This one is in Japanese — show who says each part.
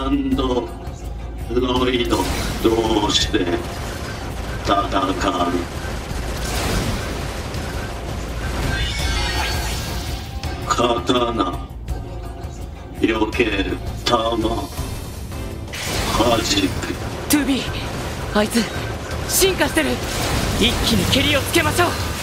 Speaker 1: アンドロイド同士で戦う。刀避ける、弾弾く。
Speaker 2: トゥービー、あいつ進化してる。一気に蹴りをつけましょう。